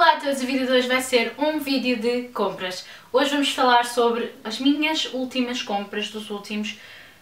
Olá a todos, o vídeo de hoje vai ser um vídeo de compras. Hoje vamos falar sobre as minhas últimas compras dos últimos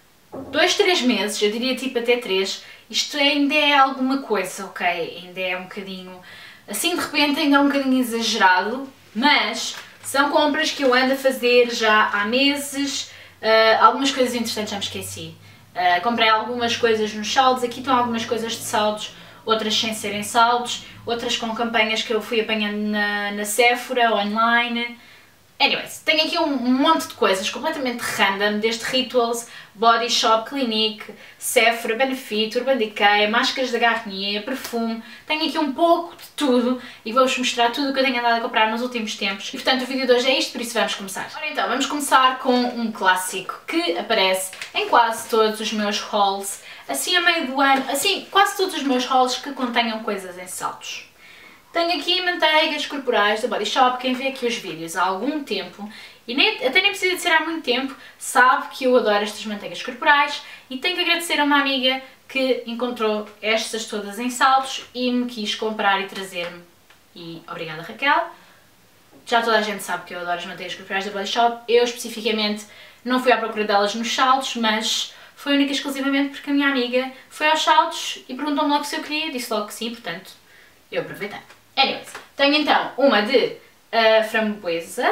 2, 3 meses, eu diria tipo até 3. Isto ainda é alguma coisa, ok? Ainda é um bocadinho, assim de repente ainda é um bocadinho exagerado, mas são compras que eu ando a fazer já há meses. Algumas coisas interessantes já me esqueci. Comprei algumas coisas nos saldos, aqui estão algumas coisas de saldos, outras sem serem saldos, outras com campanhas que eu fui apanhando na Sephora, online. Anyways, tenho aqui um monte de coisas completamente random, desde Rituals, Body Shop, Clinique, Sephora, Benefit, Urban Decay, máscaras da Garnier, perfume. Tenho aqui um pouco de tudo e vou-vos mostrar tudo o que eu tenho andado a comprar nos últimos tempos. E portanto o vídeo de hoje é isto, por isso vamos começar. Ora então, vamos começar com um clássico que aparece em quase todos os meus hauls, assim a meio do ano, assim quase todos os meus hauls que contenham coisas em saldos. Tenho aqui manteigas corporais da Body Shop. Quem vê aqui os vídeos há algum tempo, e até nem precisa de ser há muito tempo, sabe que eu adoro estas manteigas corporais e tenho que agradecer a uma amiga que encontrou estas todas em saldos e me quis comprar e trazer-me. E obrigada, Raquel. Já toda a gente sabe que eu adoro as manteigas corporais da Body Shop. Eu especificamente não fui à procura delas nos saldos, mas foi única e exclusivamente porque a minha amiga foi aos saldos e perguntou-me logo se eu queria, disse logo que sim, portanto eu aproveitei. Anyways, tenho então uma de framboesa,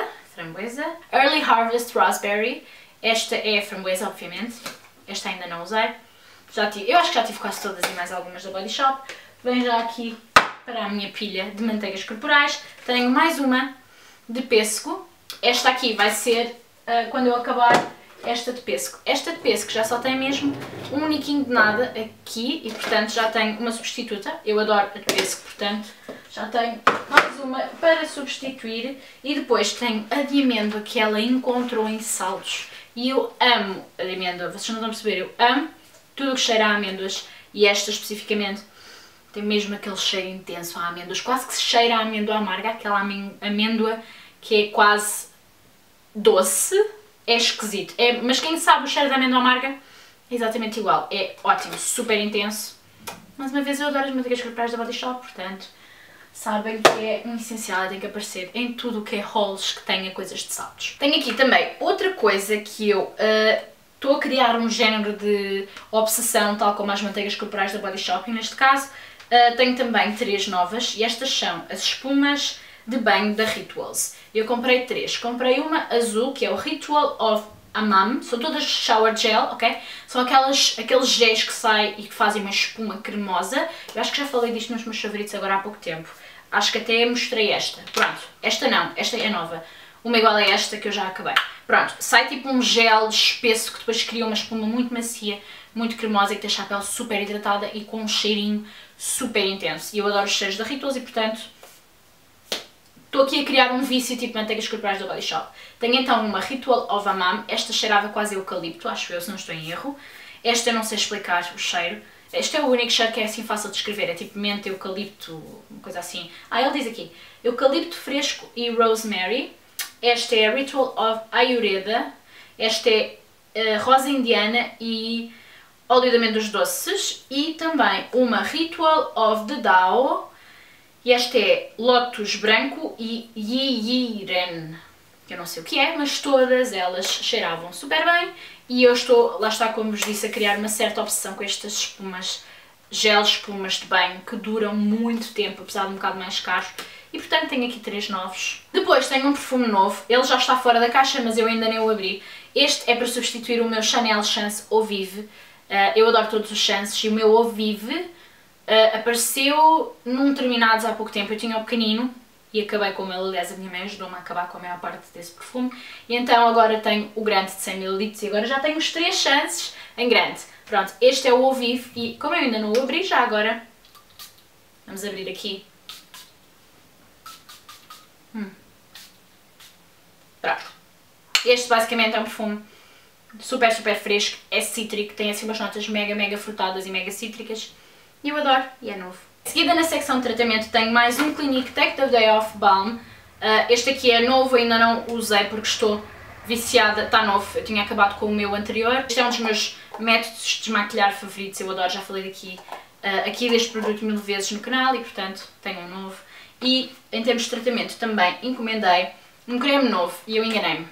Early Harvest Raspberry. Esta é a framboesa, obviamente. Esta ainda não usei. Eu acho que já tive quase todas e mais algumas da Body Shop. Vem já aqui para a minha pilha de manteigas corporais. Tenho mais uma de pêssego. Esta aqui vai ser quando eu acabar esta de pêssego. Esta de pêssego já só tem mesmo um uniquinho de nada aqui e portanto já tenho uma substituta. Eu adoro a de pêssego, portanto já tenho mais uma para substituir. E depois tenho a de amêndoa que ela encontrou em saldos. E eu amo a de amêndoa, vocês não estão a perceber, eu amo tudo o que cheira a amêndoas. E esta especificamente tem mesmo aquele cheiro intenso a amêndoas, quase que se cheira a amêndoa amarga, aquela amêndoa que é quase doce. É esquisito, mas quem sabe o cheiro da amêndoa amarga é exatamente igual, é ótimo, super intenso. Mais uma vez eu adoro as manteigas corporais da Body Shop, portanto sabem que é um essencial, tem que aparecer em tudo o que é hauls que tenha coisas de saldos. Tenho aqui também outra coisa que eu estou a criar um género de obsessão, tal como as manteigas corporais da Body Shop, e neste caso tenho também 3 novas, e estas são as espumas de banho da Rituals. Eu comprei 3. Comprei uma azul, que é o Ritual of Hammam. São todas shower gel, ok? São aqueles géis que saem e que fazem uma espuma cremosa. Eu acho que já falei disto nos meus favoritos agora há pouco tempo. Acho que até mostrei esta. Pronto, esta não, esta é nova. Uma igual a esta que eu já acabei. Pronto, sai tipo um gel espesso que depois cria uma espuma muito macia, muito cremosa e que deixa a pele super hidratada e com um cheirinho super intenso. E eu adoro os cheiros da Rituals e portanto estou aqui a criar um vício tipo manteigas corporais da Body Shop. Tenho então uma Ritual of Hammam. Esta cheirava quase eucalipto, acho eu, se não estou em erro. Esta eu não sei explicar o cheiro. Este é o único cheiro que é assim fácil de descrever. É tipo menta, eucalipto, uma coisa assim. Ele diz aqui, eucalipto fresco e rosemary. Esta é a Ritual of Ayurveda. Esta é rosa indiana e óleo de amêndoas doces. E também uma Ritual of the Dao. E esta é Lotus branco e Yiren, que eu não sei o que é, mas todas elas cheiravam super bem. E eu estou, lá está, como vos disse, a criar uma certa obsessão com estas espumas, espumas de banho, que duram muito tempo, apesar de um bocado mais caros. E portanto tenho aqui 3 novos. Depois tenho um perfume novo, ele já está fora da caixa, mas eu ainda nem o abri. Este é para substituir o meu Chanel Chance Eau Vive. Eu adoro todos os chances e o meu Eau Vive apareceu num Terminados há pouco tempo. Eu tinha o pequenino e acabei com ele. Aliás, a minha mãe ajudou-me a acabar com a maior parte desse perfume. E então agora tenho o grande de 100ml e agora já tenho os 3 chances em grande. Pronto, este é o Eau Vive e como eu ainda não o abri, já agora vamos abrir aqui. Pronto. Este basicamente é um perfume super fresco, é cítrico, tem assim umas notas mega frutadas e mega cítricas. E eu adoro, e é novo. Em seguida, na secção de tratamento, tenho mais um Clinique Take the Day Off Balm. Este aqui é novo, ainda não usei porque estou viciada, está novo, eu tinha acabado com o meu anterior. Este é um dos meus métodos de desmaquilhar favoritos, eu adoro, já falei aqui deste produto 1000 vezes no canal e portanto tenho um novo. E em termos de tratamento também encomendei um creme novo e eu enganei-me.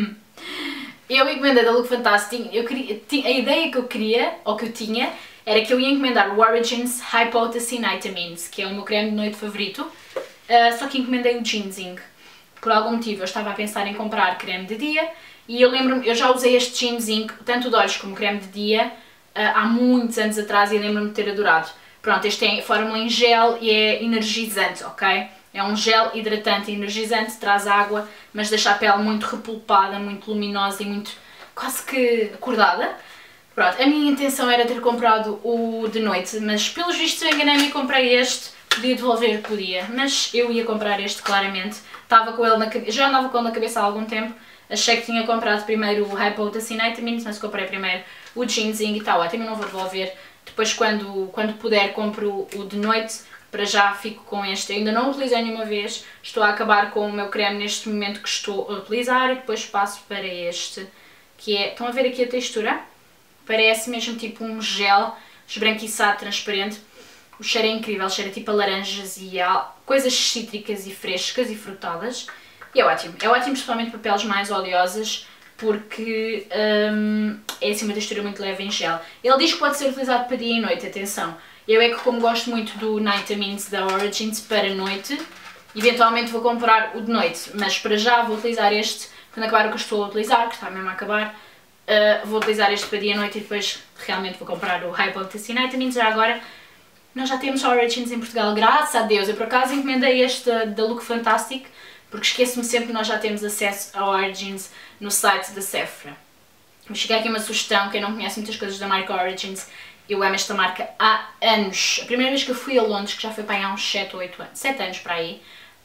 Eu encomendei da Look Fantastic, a ideia que eu queria, ou que eu tinha, era que eu ia encomendar o Origins Hypothecinitamines, que é o meu creme de noite favorito, só que encomendei o Ginseng. Por algum motivo eu estava a pensar em comprar creme de dia e eu lembro-me, eu já usei este Ginseng, tanto de olhos como creme de dia, há muitos anos atrás e lembro-me de ter adorado. Pronto, este tem fórmula em gel e é energizante, ok? É um gel hidratante e energizante, traz água, mas deixa a pele muito repulpada, muito luminosa e muito quase que acordada. Pronto, a minha intenção era ter comprado o de noite, mas pelos vistos eu enganei-me e comprei este. Podia devolver, podia, mas eu ia comprar este claramente. Estava com ele na cabeça, já andava com ele na cabeça há algum tempo. Achei que tinha comprado primeiro o Hypothecinitamines, mas comprei primeiro o Ginseng e está ótimo, não vou devolver. Depois quando puder compro o de noite, para já fico com este. Eu ainda não o utilizei nenhuma vez, estou a acabar com o meu creme neste momento que estou a utilizar e depois passo para este, que é, estão a ver aqui a textura? Parece mesmo tipo um gel esbranquiçado, transparente. O cheiro é incrível, cheira tipo a laranjas e a coisas cítricas e frescas e frutadas. E é ótimo principalmente para peles mais oleosas, porque é assim uma textura muito leve em gel. Ele diz que pode ser utilizado para dia e noite, atenção. Eu é que como gosto muito do Nightamines da Origins para noite, eventualmente vou comprar o de noite, mas para já vou utilizar este, quando acabar o que eu estou a utilizar, que está mesmo a acabar, vou utilizar este para dia e noite e depois realmente vou comprar o Hypothecinitamines. Já agora, nós já temos Origins em Portugal, graças a Deus. Eu por acaso encomendei este da Look Fantastic, porque esqueço-me sempre que nós já temos acesso a Origins no site da Sephora. Vou chegar aqui uma sugestão, quem não conhece muitas coisas da marca Origins, eu amo esta marca há anos. A primeira vez que eu fui a Londres, que já foi para aí há uns 7 ou 8 anos, 7 anos para aí,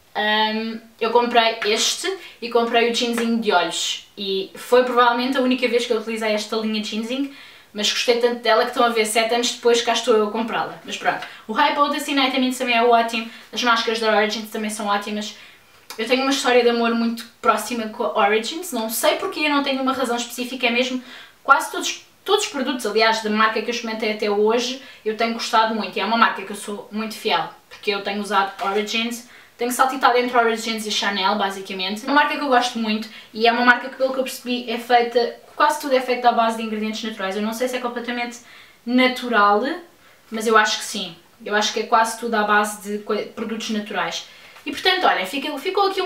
eu comprei este e comprei o Ginseng de olhos. E foi provavelmente a única vez que eu utilizei esta linha de Ginseng, mas gostei tanto dela que estão a ver 7 anos depois cá estou eu a comprá-la. Mas pronto, o Hypothecinitamines também é ótimo, as máscaras da Origins também são ótimas. Eu tenho uma história de amor muito próxima com a Origins, não sei porque, eu não tenho uma razão específica, é mesmo quase todos os produtos, aliás, da marca que eu experimentei até hoje, eu tenho gostado muito e é uma marca que eu sou muito fiel, porque eu tenho usado Origins, tenho saltitado entre Origins e Chanel, basicamente. É uma marca que eu gosto muito e é uma marca que, pelo que eu percebi, é feita, quase tudo é feito à base de ingredientes naturais. Eu não sei se é completamente natural, mas eu acho que sim. Eu acho que é quase tudo à base de produtos naturais. E portanto, olhem, ficou aqui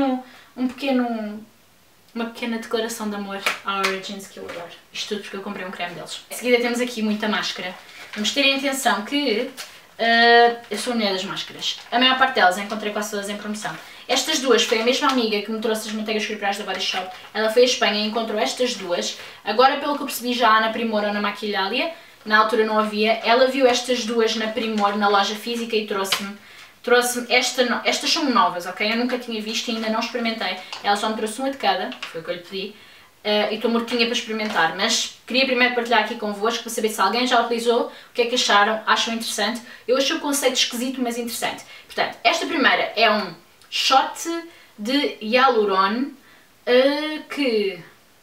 uma pequena declaração de amor à Origins que eu adoro. Isto tudo porque eu comprei um creme deles. Em seguida temos aqui muita máscara. Vamos ter em atenção que eu sou a mulher das máscaras. A maior parte delas encontrei quase todas em promoção. Estas duas foi a mesma amiga que me trouxe as manteigas corporais da Body Shop. Ela foi à Espanha e encontrou estas duas. Agora, pelo que eu percebi, já há na Primor ou na Maquilhalia. Na altura não havia. Ela viu estas duas na Primor, na loja física, e trouxe-me estas são novas, ok? Eu nunca tinha visto e ainda não experimentei. Ela só me trouxe uma de cada, foi o que eu lhe pedi, e estou mortinha para experimentar, mas queria primeiro partilhar aqui convosco para saber se alguém já utilizou, o que é que acharam, acham interessante. Eu achei o conceito esquisito, mas interessante. Portanto, esta primeira é um shot de hialuron que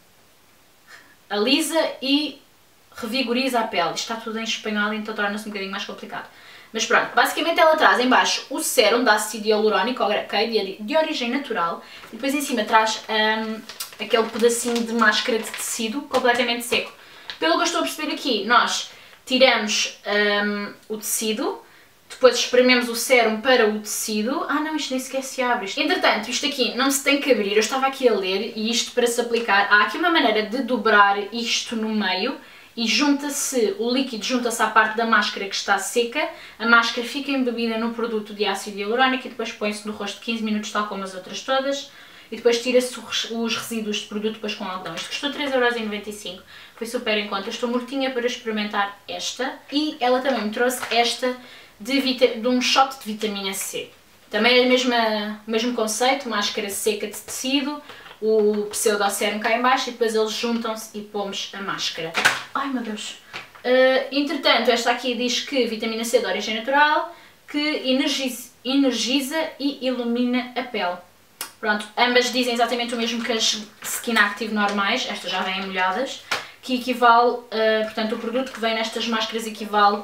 alisa e revigoriza a pele. Isto está tudo em espanhol, então torna-se um bocadinho mais complicado. Mas pronto, basicamente ela traz em baixo o sérum de ácido hialurónico, ok, de origem natural, e depois em cima traz aquele pedacinho de máscara de tecido completamente seco. Pelo que eu estou a perceber aqui, nós tiramos o tecido, depois esprememos o sérum para o tecido. Ah não, isto nem sequer se abre. Entretanto, isto aqui não se tem que abrir, eu estava aqui a ler, e isto para se aplicar, há aqui uma maneira de dobrar isto no meio, e o líquido junta-se à parte da máscara que está seca, a máscara fica embebida no produto de ácido hialurónico e depois põe-se no rosto 15 minutos, tal como as outras todas, e depois tira-se os resíduos de produto depois com algodão. Isto custou 3,95€, foi super em conta. Eu estou mortinha para experimentar esta, e ela também me trouxe esta de um shot de vitamina C. Também é o mesmo conceito, máscara seca de tecido, o pseudo-sérum cá em baixo e depois eles juntam-se e pomos a máscara. Ai meu Deus! Entretanto, esta aqui diz que vitamina C de origem natural, que energiza e ilumina a pele. Pronto, ambas dizem exatamente o mesmo que as Skin Active normais, estas já vêm molhadas, que equivale, portanto o produto que vem nestas máscaras equivale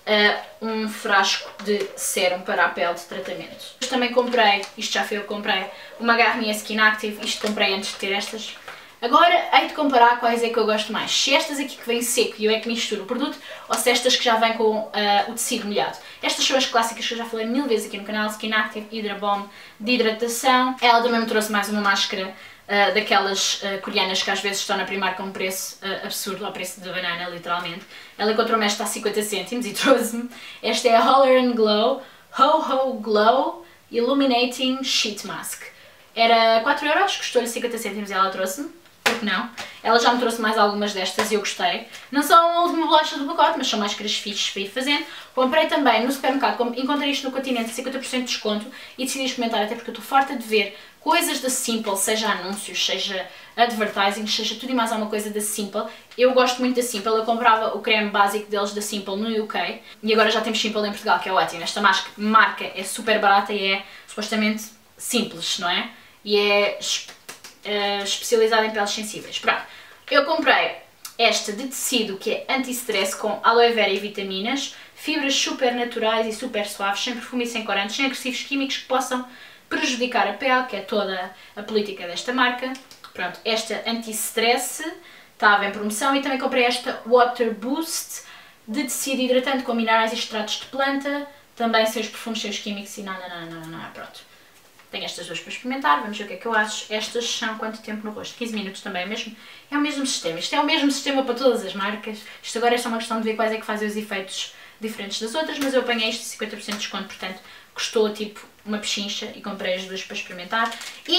um frasco de sérum para a pele de tratamento. Depois também comprei, isto já foi eu que comprei, uma Garnier Skin Active, isto comprei antes de ter estas. Agora, hei de comparar quais é que eu gosto mais. Se estas aqui que vêm seco e eu é que misturo o produto, ou se estas que já vêm com o tecido molhado. Estas são as clássicas que eu já falei 1000 vezes aqui no canal, Skin Active Hydra Bomb de hidratação. Ela também me trouxe mais uma máscara daquelas coreanas que às vezes estão na Primark com um preço absurdo, ao preço de banana, literalmente. Ela encontrou-me esta a 50 cêntimos e trouxe-me. Esta é a Holler & Glow Ho Ho Glow Illuminating Sheet Mask. Era 4€, custou-lhe 50 cêntimos e ela trouxe-me. Porque não? Ela já me trouxe mais algumas destas e eu gostei. Não são a última bolacha do pacote, mas são máscaras fixes para ir fazendo. Comprei também no supermercado, encontrei isto no Continente, 50% de desconto e decidi experimentar, até porque eu estou farta de ver coisas da Simple, seja anúncios, seja advertising, seja tudo e mais alguma coisa da Simple. Eu gosto muito da Simple, eu comprava o creme básico deles da Simple no UK e agora já temos Simple em Portugal, que é ótimo. Esta marca é super barata e é supostamente simples, não é? E é especializada em peles sensíveis. Pronto, eu comprei esta de tecido que é anti-stress com aloe vera e vitaminas, fibras super naturais e super suaves, sem perfume e sem corantes, sem agressivos químicos que possam prejudicar a pele, que é toda a política desta marca. Pronto, esta anti-stress estava em promoção e também comprei esta Water Boost de tecido hidratante com minerais e extratos de planta, também sem os perfumes, sem os químicos e não, pronto. Tenho estas duas para experimentar, vamos ver o que é que eu acho. Estas são quanto tempo no rosto? 15 minutos também, é o mesmo sistema. Isto é o mesmo sistema para todas as marcas. Isto agora é só uma questão de ver quais é que fazem os efeitos diferentes das outras, mas eu apanhei isto de 50% de desconto, portanto custou tipo uma pechincha e comprei as duas para experimentar.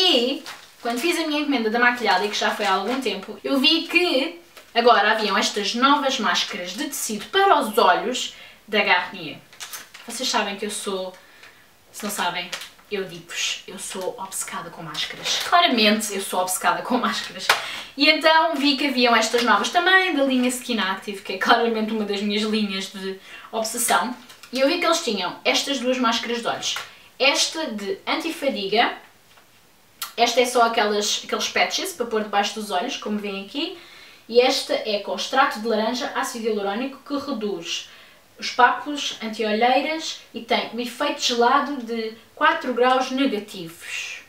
E quando fiz a minha encomenda da maquilhada, e que já foi há algum tempo, eu vi que agora haviam estas novas máscaras de tecido para os olhos da Garnier. Vocês sabem que eu sou, se não sabem, eu digo-vos, eu sou obcecada com máscaras. Claramente eu sou obcecada com máscaras. E então vi que haviam estas novas também, da linha Skin Active, que é claramente uma das minhas linhas de obsessão. E eu vi que eles tinham estas duas máscaras de olhos. Esta de antifadiga, esta é só aqueles patches para pôr debaixo dos olhos, como veem aqui. E esta é com extrato de laranja, ácido hialurônico, que reduz os papos, anti-olheiras e tem um efeito gelado de 4 graus negativos.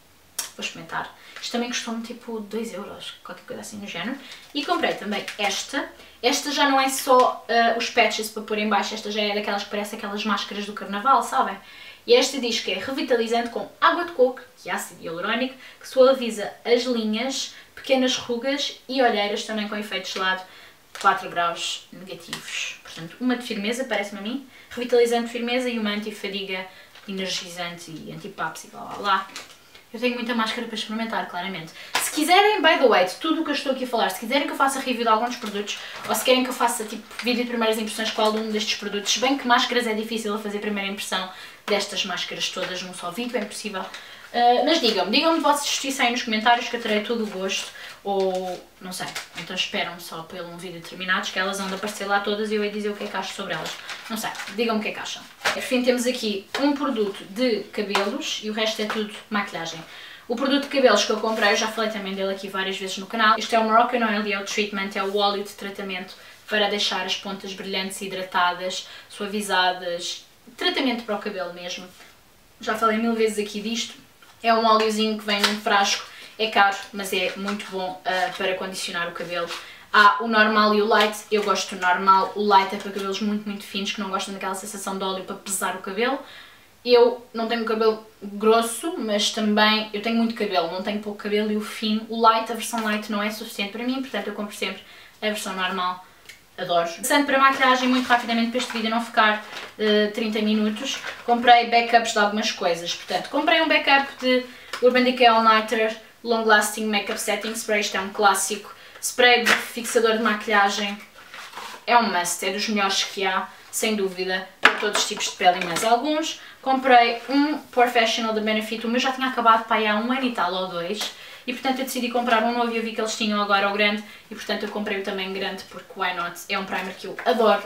Vou experimentar. Isto também custou-me tipo 2€, qualquer coisa assim no género. E comprei também esta. Esta já não é só os patches para pôr em baixo, esta já é daquelas que parecem aquelas máscaras do carnaval, sabem? E esta diz que é revitalizante com água de coco e ácido hialurônico, que suaviza as linhas, pequenas rugas e olheiras, também com efeito gelado de 4 graus negativos. Portanto, uma de firmeza, parece-me a mim, revitalizante de firmeza, e uma antifadiga, energizante e antipapos e blá blá blá. Eu tenho muita máscara para experimentar, claramente. Se quiserem, by the way, de tudo o que eu estou aqui a falar, se quiserem que eu faça review de alguns produtos, ou se querem que eu faça tipo vídeo de primeiras impressões com algum destes produtos, se bem que máscaras é difícil a fazer primeira impressão destas máscaras todas num só vídeo, é impossível. Mas digam-me vossa justiça aí nos comentários, que eu terei todo o gosto, ou não sei, então esperam só pelo um vídeo terminado, que elas vão de aparecer lá todas e eu ia dizer o que é que acho sobre elas. Não sei, digam-me o que é que acham. Por fim, temos aqui um produto de cabelos e o resto é tudo maquilhagem. O produto de cabelos que eu comprei, eu já falei também dele aqui várias vezes no canal. Este é o Moroccan Oil e é o Treatment, é o óleo de tratamento para deixar as pontas brilhantes, hidratadas, suavizadas, tratamento para o cabelo mesmo. Já falei 1000 vezes aqui disto. É um óleozinho que vem num frasco, é caro, mas é muito bom para condicionar o cabelo. Há o normal e o light, eu gosto do normal, o light é para cabelos muito finos que não gostam daquela sensação de óleo para pesar o cabelo. Eu não tenho cabelo grosso, mas também eu tenho muito cabelo, não tenho pouco cabelo, e o fino, o light, a versão light não é suficiente para mim, portanto eu compro sempre a versão normal. Adoro. Passando para a maquilhagem, muito rapidamente, para este vídeo não ficar 30 minutos, comprei backups de algumas coisas. Portanto, comprei um backup de Urban Decay All Nighter Long Lasting Makeup Setting Spray, isto é um clássico. Spray de fixador de maquilhagem, é um must, é dos melhores que há, sem dúvida, para todos os tipos de pele e mais alguns. Comprei um Professional da Benefit, o meu já tinha acabado para aí há 1 ano e tal ou 2. E portanto eu decidi comprar um novo e eu vi que eles tinham agora o grande e portanto eu comprei o também grande porque why not? É um primer que eu adoro.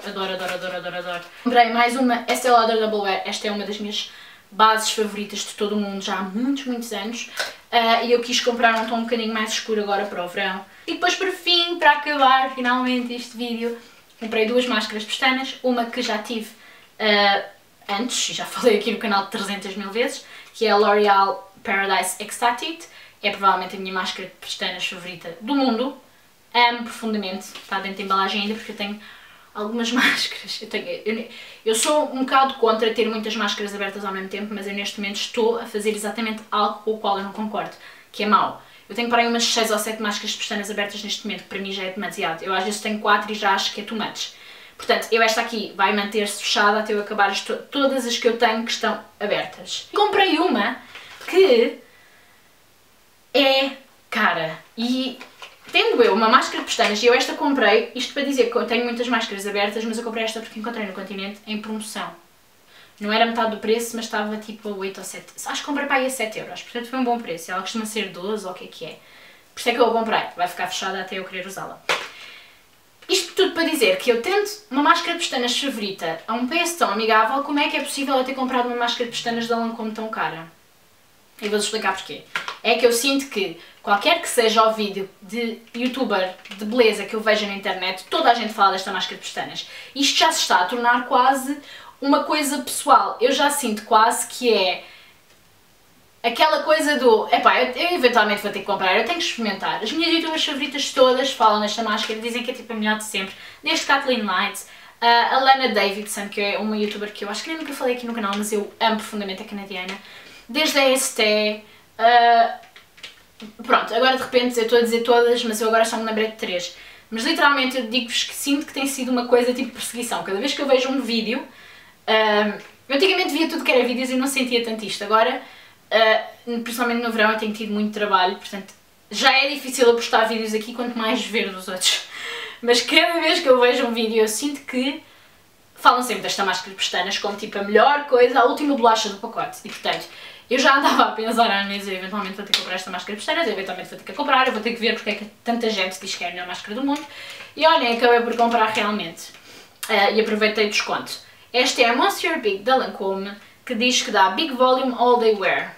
Comprei mais uma Estée Lauder Double Wear, esta é uma das minhas bases favoritas de todo o mundo já há muitos anos. E eu quis comprar um tom um bocadinho mais escuro agora para o verão. E depois por fim, para acabar finalmente este vídeo, Comprei duas máscaras de pestanas, uma que já tive antes, e já falei aqui no canal 300 mil vezes, que é a L'Oréal Paradise Extatic. É provavelmente a minha máscara de pestanas favorita do mundo. Amo profundamente, está dentro da embalagem ainda porque eu tenho algumas máscaras. Eu sou um bocado contra ter muitas máscaras abertas ao mesmo tempo, mas eu neste momento estou a fazer exatamente algo com o qual eu não concordo, que é mau. Eu tenho para aí umas 6 ou 7 máscaras de pestanas abertas neste momento, que para mim já é demasiado. Eu às vezes tenho 4 e já acho que é too much. Portanto, esta aqui vai manter-se fechada até eu acabar todas as que eu tenho que estão abertas. Comprei uma que é cara e tendo eu uma máscara de pestanas, e eu esta comprei, isto para dizer que eu tenho muitas máscaras abertas, mas eu comprei esta porque encontrei no Continente em promoção. Não era metade do preço, mas estava tipo a 8 ou 7, acho que comprei para aí a 7 euros, portanto foi um bom preço. Ela costuma ser 12 ou o que é. Por isso é que eu a comprei, vai ficar fechada até eu querer usá-la. Isto tudo para dizer que eu tendo uma máscara de pestanas favorita a um preço tão amigável, como é que é possível eu ter comprado uma máscara de pestanas da Lancôme tão cara? E vou-vos explicar porquê. É que eu sinto que qualquer que seja o vídeo de youtuber de beleza que eu veja na internet, toda a gente fala desta máscara de pestanas. Isto já se está a tornar quase uma coisa pessoal. Eu já sinto quase que é aquela coisa do, epá, eu eventualmente vou ter que comprar, eu tenho que experimentar. As minhas youtubers favoritas todas falam nesta máscara, dizem que é tipo a melhor de sempre. Desde Kathleen Lights, a Lana Davidson, que é uma youtuber que eu acho que nem nunca falei aqui no canal, mas eu amo profundamente, a canadiana. Desde a ST, pronto, agora de repente eu estou a dizer todas, mas eu agora só me lembrei de 3. Mas literalmente eu digo-vos que sinto que tem sido uma coisa tipo perseguição. Cada vez que eu vejo um vídeo, eu antigamente via tudo que era vídeos e não sentia tanto isto. Agora, principalmente no verão, eu tenho tido muito trabalho, portanto já é difícil eu postar vídeos aqui, quanto mais ver dos outros. Mas cada vez que eu vejo um vídeo eu sinto que falam sempre desta máscara de pestanas como tipo a melhor coisa, a última bolacha do pacote. E portanto, eu já andava a pensar às vezes, eu eventualmente vou ter que comprar esta máscara de pestanas, eu eventualmente vou ter que comprar, eu vou ter que ver porque é que tanta gente diz que é a melhor máscara do mundo. E olhem, acabei por comprar realmente. E aproveitei o desconto. Esta é a Monsieur Big da Lancôme, que diz que dá Big Volume All Day Wear.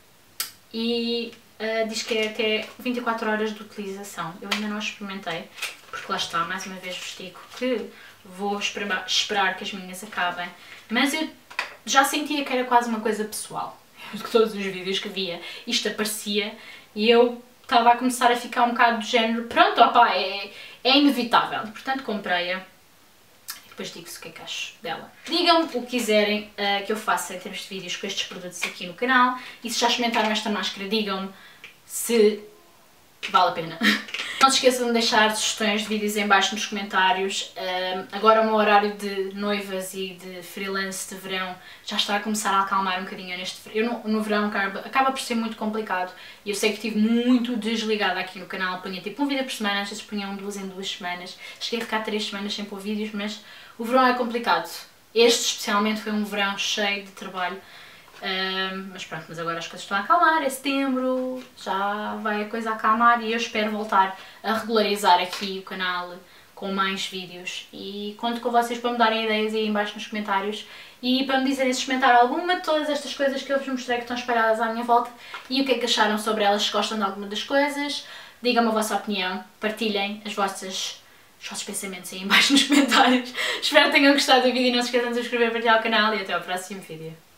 E diz que é até 24 horas de utilização. Eu ainda não a experimentei, porque lá está, mais uma vez vos digo que vou esperar que as minhas acabem. Mas eu já sentia que era quase uma coisa pessoal. Todos os vídeos que via, isto aparecia e eu estava a começar a ficar um bocado do género, pronto, opá, é inevitável. Portanto, comprei-a e depois digo-vos o que é que acho dela. Digam-me o que quiserem que eu faça em termos de vídeos com estes produtos aqui no canal e se já experimentaram esta máscara, digam-me se vale a pena. Não se esqueçam de deixar sugestões de vídeos em baixo nos comentários. Agora o meu horário de noivas e de freelance de verão já está a começar a acalmar um bocadinho neste verão. No verão acaba por ser muito complicado e eu sei que estive muito desligada aqui no canal. Punha tipo um vídeo por semana, às vezes punha um 2 em 2 semanas. Cheguei a ficar 3 semanas sem pôr vídeos, mas o verão é complicado. Este especialmente foi um verão cheio de trabalho. Mas pronto, mas agora as coisas estão a acalmar, é setembro, já vai a coisa a acalmar e eu espero voltar a regularizar aqui o canal com mais vídeos e conto com vocês para me darem ideias aí em baixo nos comentários e para me dizerem se experimentaram alguma de todas estas coisas que eu vos mostrei que estão espalhadas à minha volta e o que é que acharam sobre elas, se gostam de alguma das coisas, digam-me a vossa opinião, partilhem os vossos pensamentos aí em baixo nos comentários. Espero que tenham gostado do vídeo e não se esqueçam de subscrever e partilhar o canal e até ao próximo vídeo.